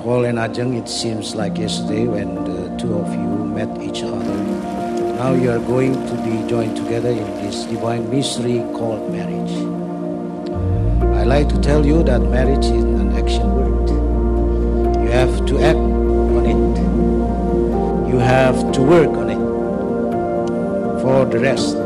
Paul and Ajeng, it seems like yesterday when the two of you met each other. Now you are going to be joined together in this divine mystery called marriage. I like to tell you that marriage is an action word. You have to act on it. You have to work on it. For the rest,